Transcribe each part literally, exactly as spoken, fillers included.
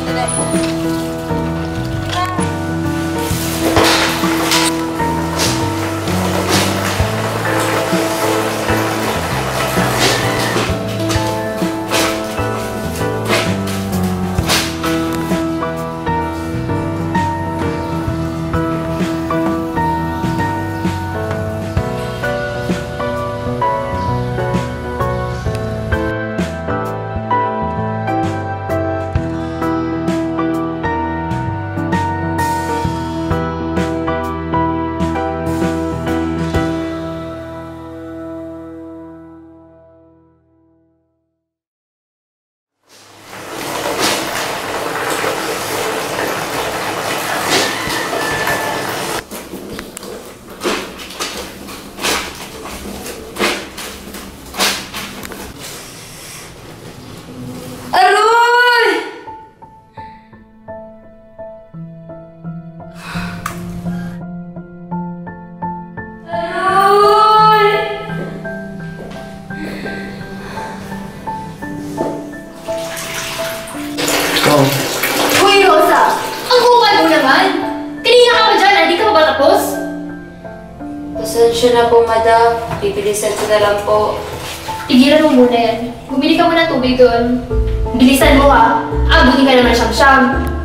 Pasensya na po, madam. Bibilisan ko na lang po. Tigilan mo muna yan. Bumili ka muna ng tubig doon. Bilisan mo ha. Abutin ka naman siyam-siyam.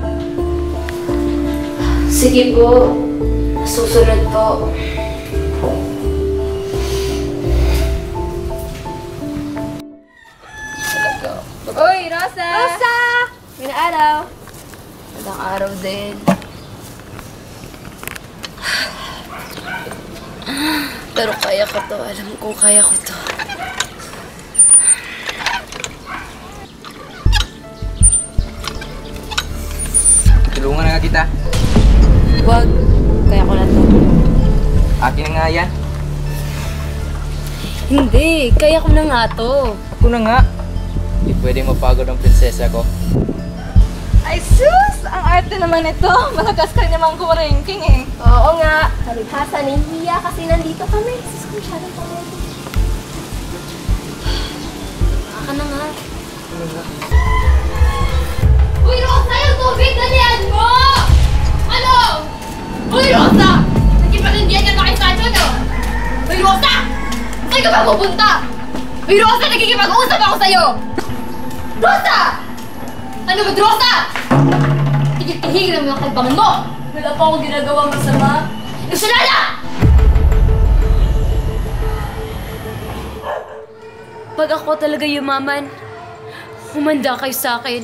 Sige po. Susunod po. Uy, Rosa! Rosa! Magandang araw. Magandang araw din. Pero kaya ko to. Alam ko kaya ko to. Tulungan na nga kita. Wag. Kaya ko na to. Akin na nga yan. Hindi. Kaya ko na nga to. Ako na nga. Hindi pwedeng mapagod ang prinsesa ko. Ay, sus! Ang arte naman ito. Malakas ka naman kumarengking eh. Oo nga. Kalibhasa, nahihiya kasi nandito kami. Sus, kung siya ng pangalaman. Baka na nga. Uy, Rosa! Yung tubig na niyan mo! Ano? Uy, Rosa! Nagkipanindihan ka na kay Sancho, no? Uy, Rosa! Saan ka ba pupunta? Uy, Rosa! Nagkikipag-usap ako sa'yo! Rosa! Ano ba, Rosa? Tigil-tigil naman ang kalbangan mo! Wala pa akong ginagawang masama. Nagsalala! Pag ako talaga yumaman, humanda kayo sa akin.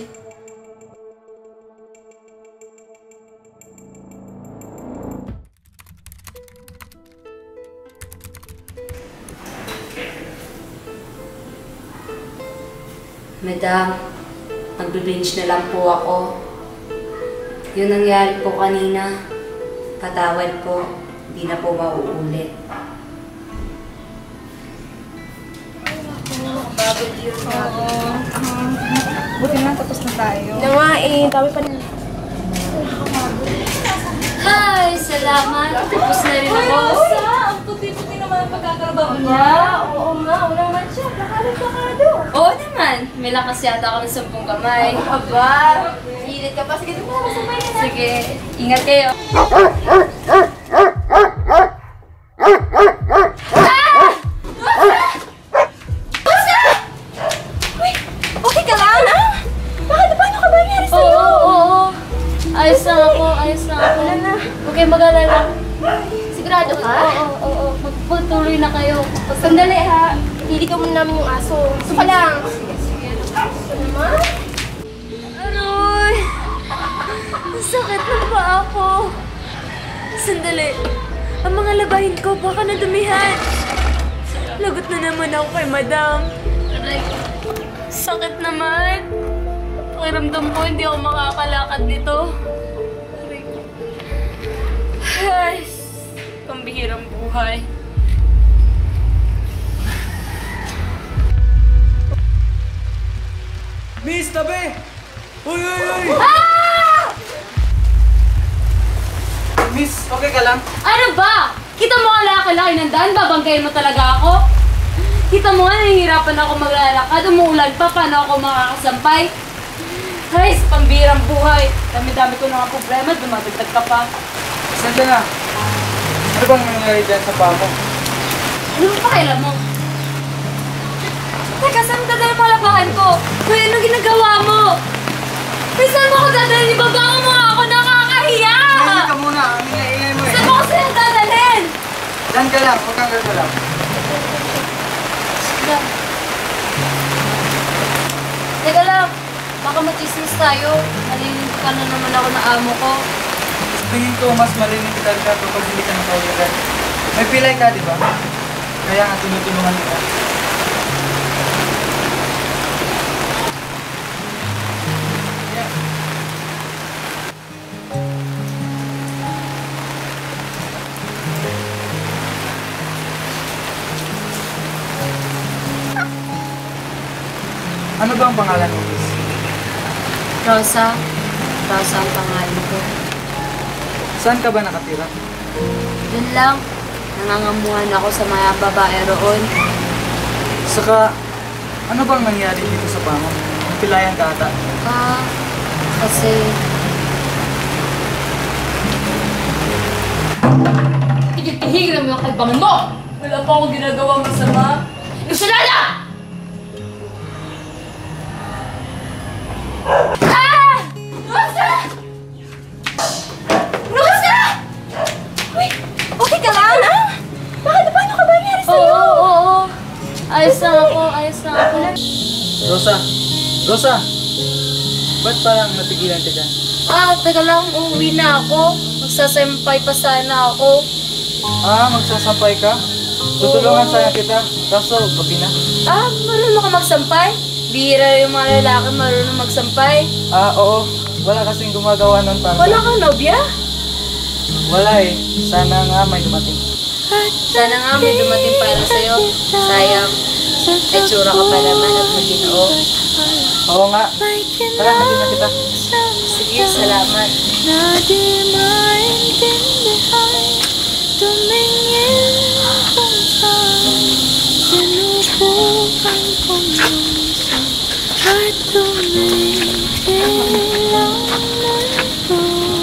Madam, magbe-bench na lang po ako. Yung nangyari po kanina, patawad po, hindi na po mauulit. Bagod yun. Oo. Buti na, tapos na tayo. Na nga eh, dami pa rin. Hi! Salamat! Tapos na rin ako. Rosa! Ang puti-puti naman ang pagkakarabang niya. Oo nga, wala naman siya. Plakado-plakado. Oo naman! May lakas yata ako ng sampung kamay. Aba, hilit ka pa. Sige, dito na, masabay ka na. Sige, ingat kayo. Okay ka lang? Bakit? Paano ka ba nangyari sa'yo? Oo, oo, oo. Ayos lang ako, ayos lang ako. Wala na. Huwag kayong mag-alala. Sigurado ka? Oo, oo, oo. Magpatuloy na kayo. Sandali ha. Hili ka muna namin yung aso. Gusto ka lang. Gusto naman? Aroy! Ang sakit ng paa ko. Sandali. Ang mga labahin ko baka nadumihan. Lagot na naman ako kay madam. Aray. Sakit naman. Pakiramdam ko hindi ako makakalakad dito. Aray ko. Ay, pambihirang buhay. Miss, tabi! Uy, uy, uy! Ah! Miss, okay ka lang? Ano ba? Kita mo ang laki-laki ng daan, babanggayin mo talaga ako? Kita mo nga, nahihirapan ako maglalakad, umuulan pa, paano ako makakasampay? Ay, pambirang buhay. dami-dami ko na nga problema, dumadagdag ka pa. Saan ka na? Ano bang nangyari dyan sa paa mo? Ano mo pakialam mo? Teka, saan mo dadalhin palabahan ko? Kuya, anong ginagawa mo? Kuya, saan mo ako dadalhin? Ibabangon mo nga ako, nakakahiya! Tumahimik ka muna, ang ingay-ingay mo eh. Saan mo ako sila dadalhin? Saan ka lang? Huwag kang gagalaw. Teka. Teka lang, baka matismis tayo. Nalinig ka na naman ako na amo ko. Tingin ko mas malinitan ka kapag hindi ka nakawilan. May pilay ka, di ba? Kaya nga tinutulungan kita. Ano ba ang pangalan mo, Miss? Rosa. Rosa ang pangalan ko. Saan ka ba nakatira? Yun lang. Nangangamuhan ako sa mga babae roon. Saka, ano bang nangyari dito sa pamo? Pilayan ka ata. Ah, kasi... Tigil-tigil mo yung kaibangan mo! Wala pa akong ginagawa masama. Lusalala! Ah! Rosa! Rosa! Uy! Okay ka lang? Ah? Bakit? Paano ka ba nangyari Oo, sa'yo? oo, oo. Ayos na ako, ayos na ako. Rosa! Rosa! Ba't parang natigilan ka dyan? Ah, teka lang, uuwi na ako. Magsasampay pa sana ako. Ah, magsasampay ka? Tutulungan sana kita, kaso gabi na. Ah, marunong ka magsampay? Bihira yung mga lalaki marunong magsampay. Ah, oo. Wala kasing gumagawa nun para Wala kang nobya? Wala eh. Sana nga may dumating. Sana nga may dumating para sa'yo. Sayang, ay tsura ka pa naman at maginoo. Oo nga. Tara, natin na kita. Sige, salamat. Na di maintindihan, tumingin kung saan sinubukan kong luso at tumingin lang mundo.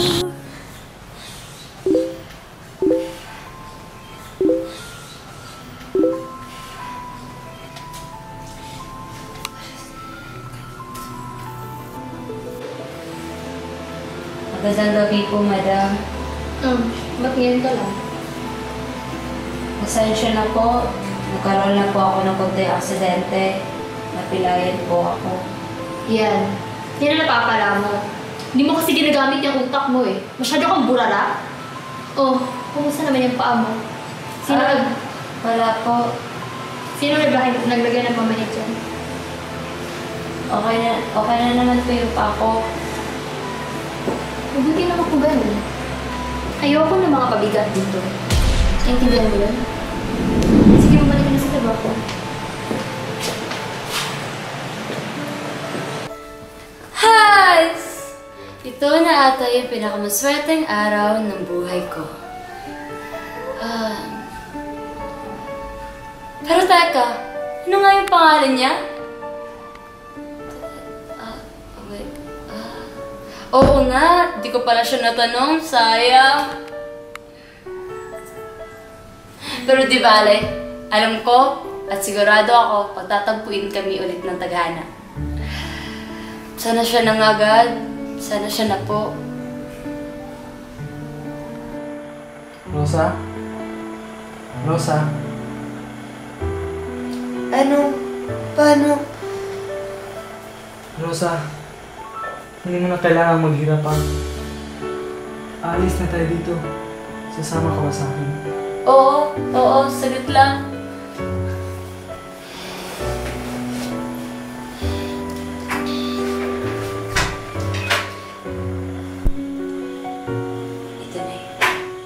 Magandang gabi po, madam. Um, ba't ngayon ka lang? Pasensya na po. Nagkaroon na po ako ng konti aksidente. Napilayan po ako. Yan. Yan ang napapala mo. Hindi mo kasi ginagamit yung utak mo eh. Masyado kang burara. Oh, kumusta naman yung paa mo? Sino Ah, nag... Wala po. Sino naglagay, naglagay ng pamanik dyan? Okay na, okay na naman po yung pa ko. Mabuti naman kung gano'n. Ayoko ng mga pabigat dito. Naintindihan mo yun? Sige, mabalik na sa trabaho. Hi! Ito na ata yung pinakamaswerteng araw ng buhay ko. Ah... Pero teka, ano nga yung pangalan niya? Ah, wait. Ah, oo nga, di ko pala siya natanong. Sayang. Pero di bale, alam ko at sigurado ako pagtatagpuin kami ulit ng tadhana. Sana siya nang agad. Sana siya na po. Rosa? Rosa? Ano? Paano? Rosa, hindi mo na kailangan maghirap pa. Alis na tayo dito. Sasama ka ba sa akin? Oo, oo, sagot lang. Ito na yun.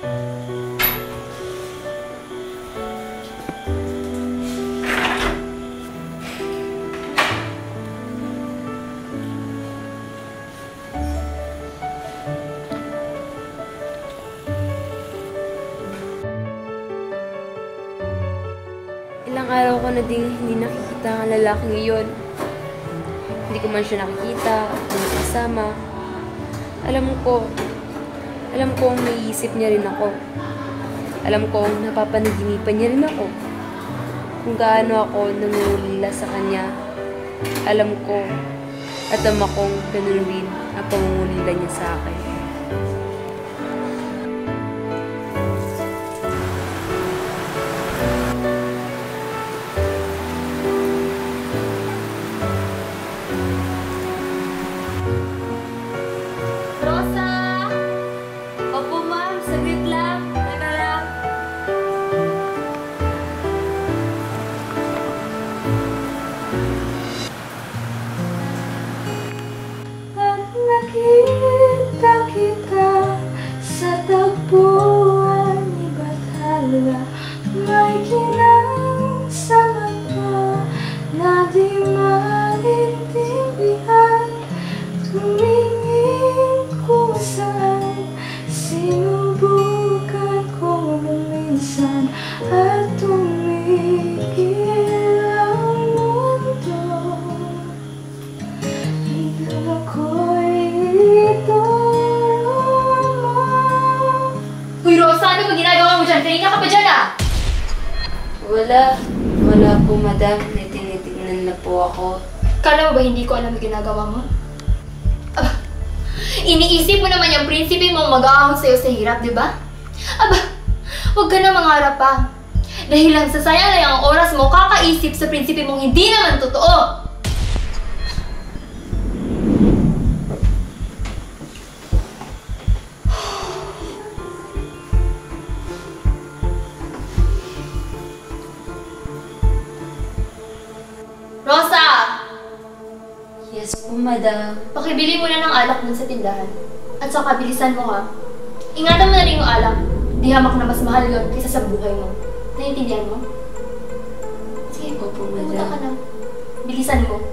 Ilang araw ko na din hindi nakikita ang lalaking iyon. Hindi ko man siya nakikita, hindi kasama. Alam ko, alam ko ang naiisip niya rin ako. Alam ko ang napapanaginipan niya rin ako. Kung gaano ako nangungulila sa kanya. Alam ko at alam akong ganun rin ang pangungulila niya sa akin. Rosa! Opo ma'am, saglit lang. Teka lang. At nakita kita sa tagpuan ni Bathala. May kinang sa mata na di maintindihan. Tumingin kung saan, sinubukan ko minsan at tumigil ang mundo. Hanggang ako'y ituro mo. Uy, Rosa, ano ba ginagawa mo dyan? Kanina ka pa dyan ah! Wala. Wala po, madam. May tinitignan na po ako. Kala mo ba hindi ko alam ang ginagawa mo? Aba, iniisip mo naman yung prinsipe mong mag-aahon sa'yo sa hirap, di ba? Aba, huwag ka na mangarap pa. Dahil lang sa sayang lang ang oras mo kakaisip sa prinsipe mong hindi naman totoo. Rosa! Yes po, madam. Pakibili mo na ng alak dun sa tindahan. At saka bilisan mo ha. Ingatan mo na rin yung alak. Di hamak na mas mahal yun kaysa sa buhay mo. Naiintindihan mo? Sige, Opo, pumunta ka madam. na. Bilisan mo.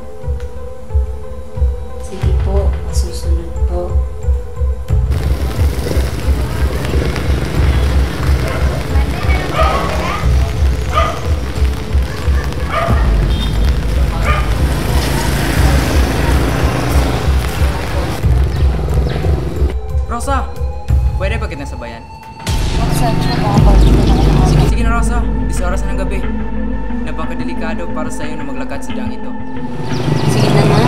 Sige po, masusunod po. Rosa, pwede ba kitang sabayan? Saan siya makapasok na ako? Sige, sige na Rosa, isa oras na ng gabi. Napakadelikado para sa iyo na maglakad sa diyang ito. Sige na nga.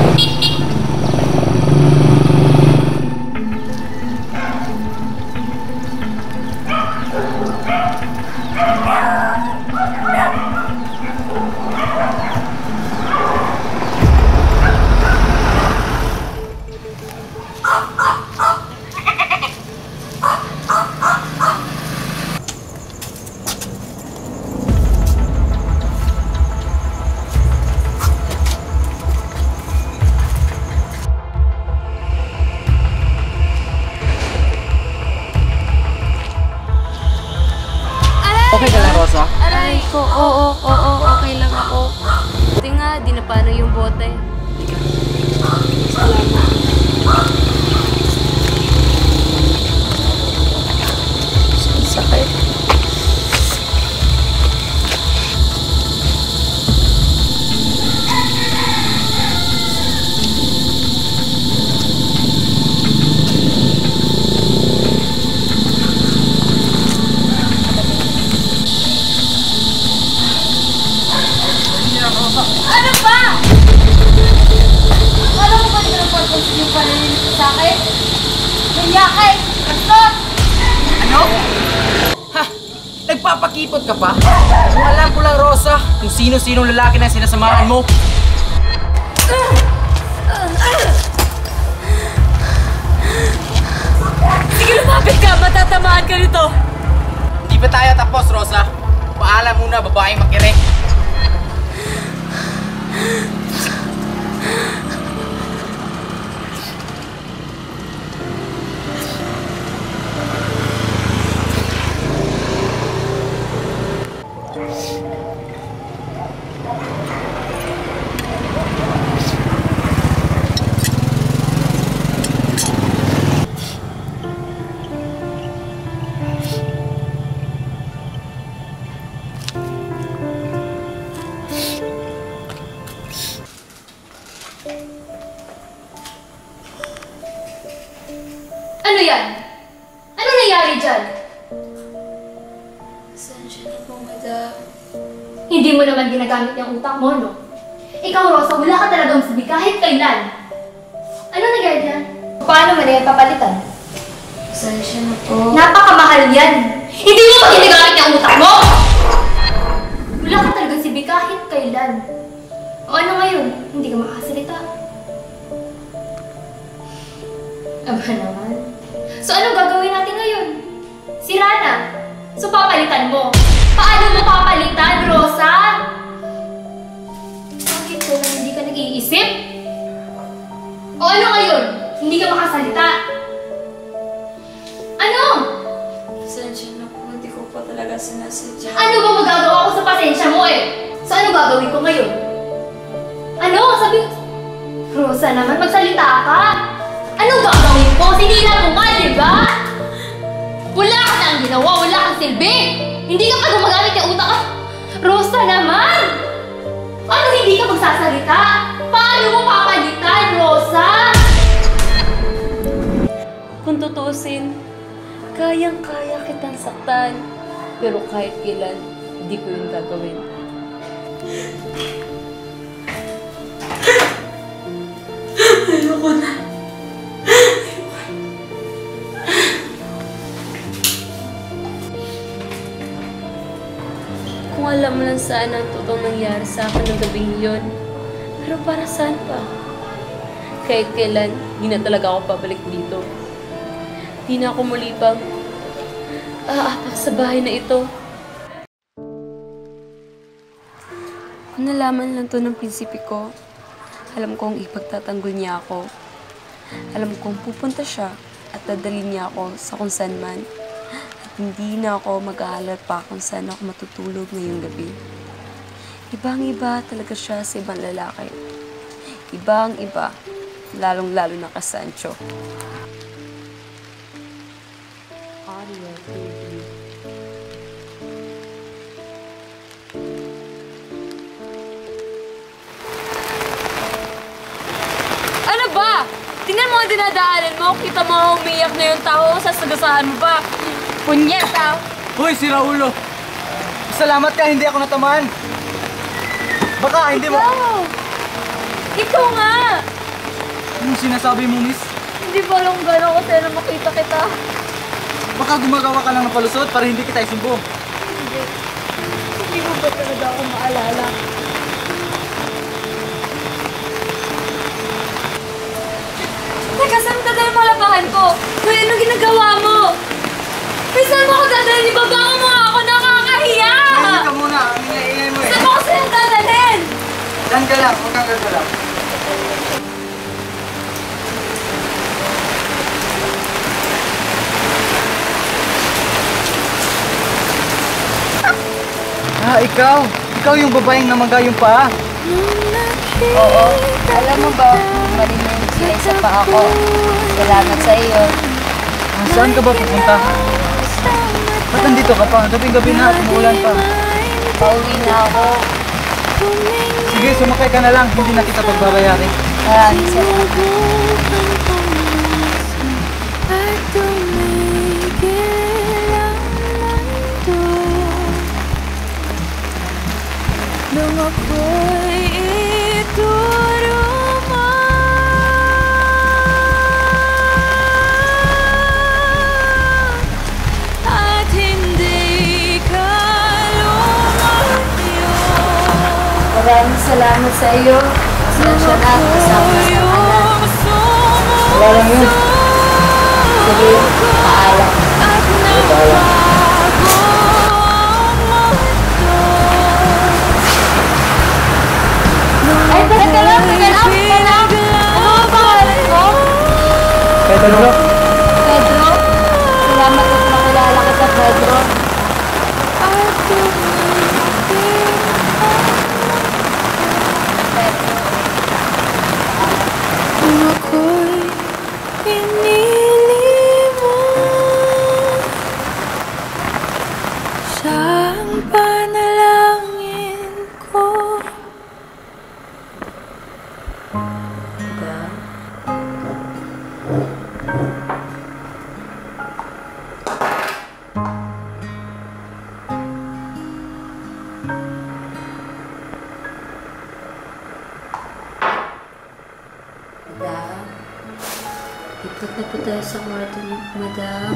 Okay ka lang, Rosa? Aray ko, oo, oo, oo, okay lang ako. Buti nga, di na paano yung bote. Salamat. Sakit. Ano ba? Alam mo ba ito ng purpose yung panalinis mo sa akin? Manyakay! Bastos! Ano? Ha? Nagpapakipot ka pa? Kung alam ko lang, Rosa, kung sino-sinong lalaki na sinasamahan mo. Sige, lumapit ka! Matatamaan ka nito! Di ba tayo tapos, Rosa? Paalam muna, babaeng makirik. Ano yan? Ano nangyari dyan? Pasensya na po, madam. Hindi mo naman ginagamit yung utak mo, no? Ikaw, Rosa, wala ka talagang sabi kahit kailan. Ano nangyari dyan? Paano mo na yan papalitan? Pasensya na po. Napakamahal yan! Hindi mo ba ginagamit yung utak mo? Wala ka talagang sabi kahit kailan. O ano ngayon? Hindi ka makasalita. Aba naman. So ano gagawin natin ngayon? Sira na. So papalitan mo. Paano mo papalitan, Rosa? Bakit ko lang hindi ka nag-iisip? O ano ngayon? Hindi ka makasalita. Ano? Pasensya na po, hindi ko po talaga sinasadya. Ano ba magagawa ko sa pasensya mo eh? So ano gagawin ko ngayon? Ano? Sabi... Rosa naman, magsalita ka. Anong gagawin ko? Sinila mo nga, di ba? Wala ka nang ginawa, wala kang silbi. Hindi ka pa gumagamit ng utak ka. Rosa naman! Ano hindi ka magsasalita? Paano mo papalitan, Rosa? Kung tutusin, kayang-kaya kitang saktan. Pero kahit kailan, hindi ko yung gagawin. Ayoko na. Kung alam mo lang saan ang totoong nangyari sa akin ng gabing yun. Pero para saan pa? Kahit kailan, di na talaga ako pabalik dito. Di na ako muli pang aapak sa bahay na ito. Kung nalaman lang to ng prinsipe ko, alam kong ipagtatanggol niya ako. Alam kong pupunta siya at dadalhin niya ako sa kung saan man. At hindi na ako mag-aalala pa kung saan ako matutulog ngayong gabi. Ibang-iba talaga siya sa ibang lalaki. Ibang-iba, lalong-lalo na ka Sancho. Audio preview. Ano ba? Tingnan mo ang dinadaanan mo. Kita mo umiyak na yung tao. Sasagasahan mo ba? Punyeta! Hoy, si Raulo! Salamat ka, hindi ako natamaan. Baka hindi mo... Ikaw! Ikaw nga! Anong sinasabi mo, miss? Hindi ba alam kung gano'n ko sa'yo na makita kita? Baka gumagawa ka lang ng palusot para hindi kita isumbo. Hindi. Hindi mo ba talaga ako maalala? Teka, saan ka dahil malabahan ko? Kuya, ano ginagawa mo? Ay, saan mo ako dadalhin? Ibaba mo nga ako, nakakahiya! Hindi ka muna, ang ingay-ingay mo eh. Saan mo ako sa'yo dadalhin? Dan ka lang, huwag kang gagalaw. Ah, ikaw! Ikaw yung babaeng namaga yung paa. Oo. Alam mo ba, marinig sila sa pa ako. Salamat sa iyo. Ah, saan ka ba pupunta? Ba't nandito ka pa? Gabing-gabi na at umuulan pa. Pauwi na ako. Sige, sumakay ka na lang. Hindi na kita pagbabayari. Maraming salamat. Nung ako'y ituruma at hindi ka lumayo. Maraming salamat sa iyo. Pasensya na, kasama na sa kanan. Wala lang yun. Sige, paalam. Paalam. Ay, teka lang, teka lang, teka lang. Ano ang pangalan ko? Pedro? Pedro? Salamat at nakilala kita, Pedro. Kung ako'y pinili mo, siyang panalangin ko. Diba? tayo sa kwarto niyo, madam.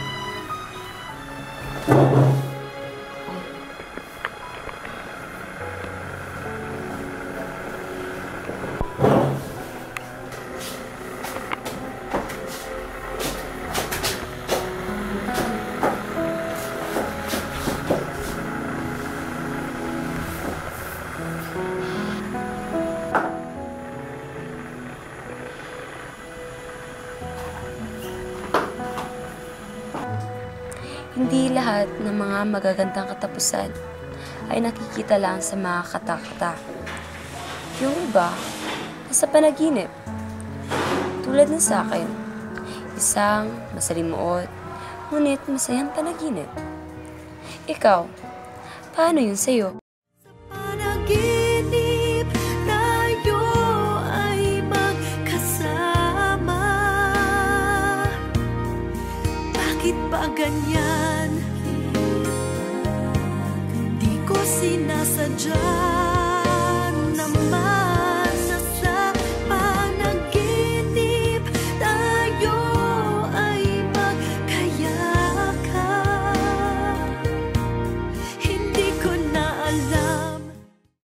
Hindi lahat ng mga magagandang katapusan ay nakikita lang sa mga kata-kata. Yung iba, nasa panaginip. Tulad ng sa akin, isang masalimuot, ngunit masayang panaginip. Ikaw, paano yun sa'yo? Panaginip tayo ay magkasama. Bakit ba ganyan?